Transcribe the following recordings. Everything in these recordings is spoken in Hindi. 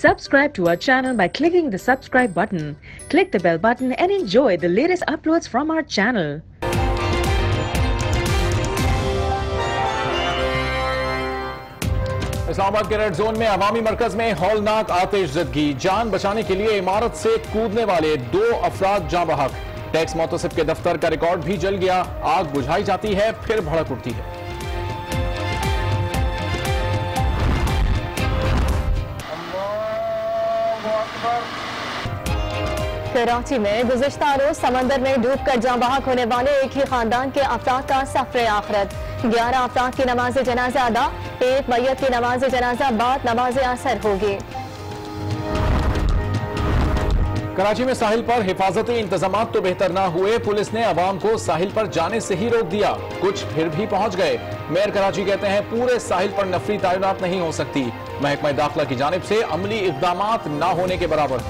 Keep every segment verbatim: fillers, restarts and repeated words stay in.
Subscribe to our channel by clicking the subscribe button. Click the bell button and enjoy the latest uploads from our channel. Islamabad के रेड जोन में अवामी मरकज में हौलनाक आतिशज़दगी, जान बचाने के लिए इमारत से कूदने वाले दो अफराद जाँ बहक। टैक्स मोतसिब के दफ्तर का रिकॉर्ड भी जल गया। आग बुझाई जाती है फिर भड़क उठती है। कराची में गुज़िश्ता रोज समंदर में डूबकर जाँ बहक होने वाले एक ही खानदान के अफराद का सफरे आखिरत। ग्यारह अफराद की नमाज जनाजा अदा, एक मैयत की नमाज जनाजा बाद नमाज असर होगी। कराची में साहिल पर हिफाजती इंतजाम तो बेहतर ना हुए, पुलिस ने अवाम को साहिल पर जाने से ही रोक दिया। कुछ फिर भी पहुंच गए। मेयर कराची कहते हैं पूरे साहिल पर नफरी तैनात नहीं हो सकती। महकमा दाखिला की जानिब से अमली इक़दामात ना होने के बराबर।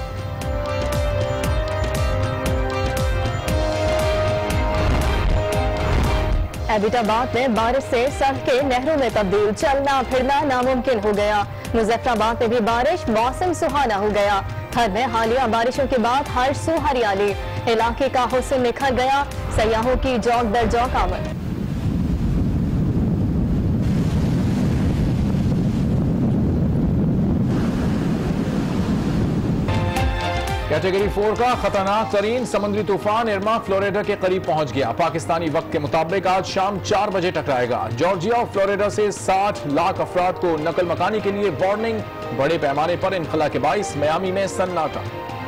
एबटाबाद में बारिश से सड़कें नहरों में तब्दील, चलना फिरना नामुमकिन हो गया। मुजफ्फराबाद में भी बारिश, मौसम सुहाना हो गया। हर में हालिया बारिशों के बाद हर सू हरियाली, इलाके का हुस्न निखर गया। सयाहों की जौक दर जौक आमद। कैटेगरी फोर का खतरनाक तरीन समुद्री तूफान इरमा फ्लोरिडा के करीब पहुंच गया। पाकिस्तानी वक्त के मुताबिक आज शाम चार बजे टकराएगा। जॉर्जिया और फ्लोरिडा से साठ लाख अफराद को नकल मकानी के लिए वार्निंग। बड़े पैमाने पर इनखला के बाइस मियामी में सन्नाटा।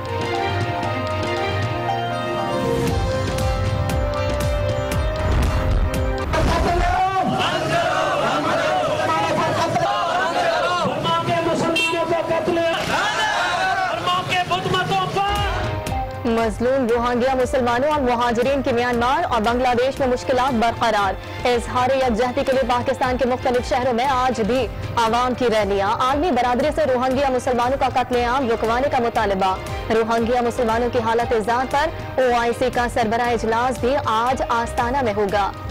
मजलूम रोहिंग्या मुसलमानों और मुहाजिरीन की म्यांमार और बांग्लादेश में मुश्किलात बरकरार। इजहार यकजहती के लिए पाकिस्तान के मुख्तलिफ शहरों में आज भी आवाम की रैलियां। आलमी बरादरी से रोहिंग्या मुसलमानों का कत्लेआम रुकवाने का मुतालबा। रोहिंग्या मुसलमानों की हालत इज़्ज़ात पर ओ आई सी का सरबराह इजलास भी आज आस्ताना में होगा।